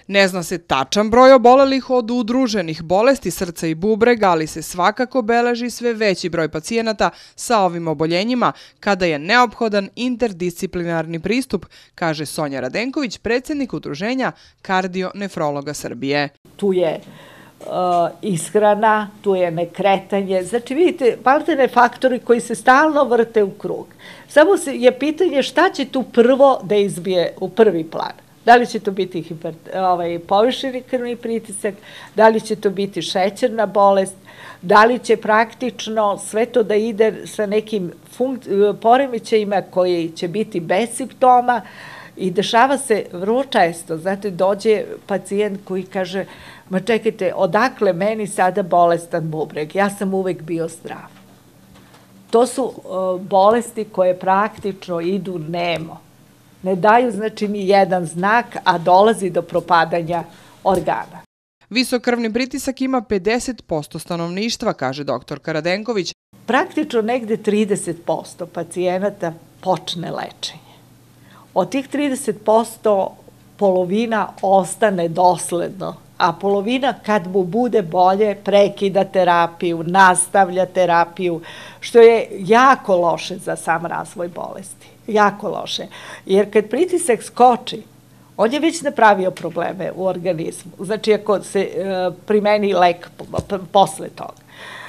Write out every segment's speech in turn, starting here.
Ne zna se tačan broj obolelih od udruženih bolesti srca i bubrega, ali se svakako beleži sve veći broj pacijenata sa ovim oboljenjima kada je neophodan interdisciplinarni pristup, kaže Sonja Radenković, predsjednik Udruženja kardionefrologa Srbije. Tu je ishrana, tu je nekretanje. Znači, vidite, maltene faktori koji se stalno vrte u krug. Samo je pitanje šta će tu prvo da izbije u prvi plan. Da li će to biti povišeni krvni pritisak, da li će to biti šećerna bolest, da li će praktično sve to da ide sa nekim poremećajima koji će biti bez simptoma i dešava se vrlo često. Znate, dođe pacijent koji kaže, ma čekajte, odakle meni sada bolestan bubreg? Ja sam uvek bio zdrav. To su bolesti koje praktično idu nemo. Ne daju, znači, ni jedan znak, a dolazi do propadanja organa. Visok krvni pritisak ima 50% stanovništva, kaže doktorka Radenković. Praktično negde 30% pacijenata počne lečenje. Od tih 30% polovina ostane dosledno, a polovina kad mu bude bolje prekida terapiju, nastavlja terapiju, što je jako loše za sam razvoj bolesti. Jako loše. Jer kad pritisak skoči, on je već napravio probleme u organizmu. Znači, ako se primeni lek posle toga.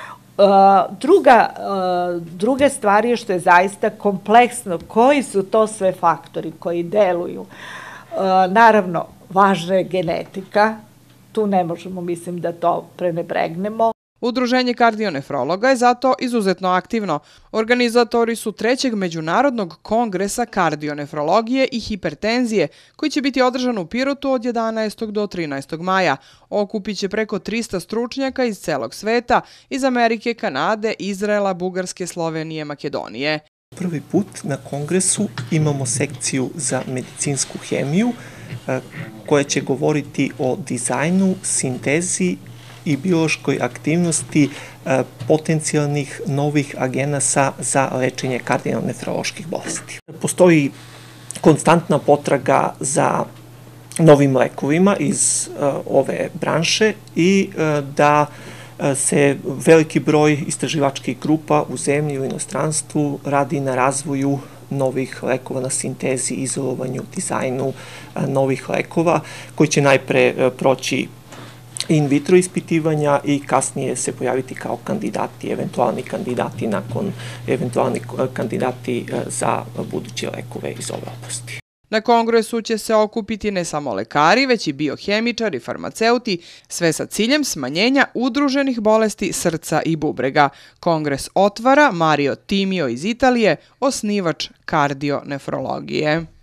Druga stvar je što je zaista kompleksno. Koji su to sve faktori koji deluju? Naravno, važna je genetika. Tu ne možemo, mislim, da to prenebregnemo. Udruženje kardionefrologa je zato izuzetno aktivno. Organizatori su 3. međunarodnog kongresa kardionefrologije i hipertenzije, koji će biti održan u Pirotu od 11. do 13. maja. Okupit će preko 300 stručnjaka iz celog sveta, iz Amerike, Kanade, Izraela, Bugarske, Slovenije, Makedonije. Prvi put na kongresu imamo sekciju za medicinsku hemiju, koja će govoriti o dizajnu, sintezi i biološkoj aktivnosti potencijalnih novih agenasa za lečenje kardionefroloških bolesti. Postoji konstantna potraga za novim lekovima iz ove branše i da se veliki broj istraživačkih grupa u zemlji i u inostranstvu radi na razvoju novih lekova, na sintezi, izolovanju, dizajnu novih lekova, koji će najpre proći in vitro ispitivanja i kasnije se pojaviti kao kandidati, eventualni kandidati nakon eventualni kandidati za buduće lekove iz ove oblasti. Na kongresu će se okupiti ne samo lekari, već i biohemičari, farmaceuti, sve sa ciljem smanjenja udruženih bolesti srca i bubrega. Kongres otvara Mario Timio iz Italije, osnivač kardionefrologije.